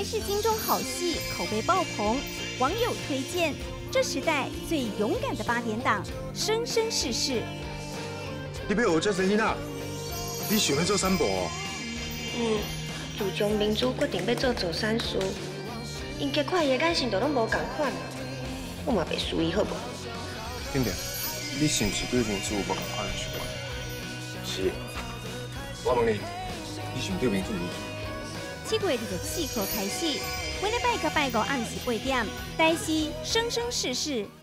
还是金钟好戏口碑爆棚，网友推荐这时代最勇敢的8点档《生生世世》。 你要学这生囡仔，你想要做三宝哦？ 自从明珠决定要做助产师，因家看伊的眼神都拢无共款，我嘛袂输伊好无？ 景点，你是毋是对明珠有无共款的想法？是。我问你，你是毋对明珠有意思 7月24号开始，每礼拜到拜五暗时8点，台视《生生世世》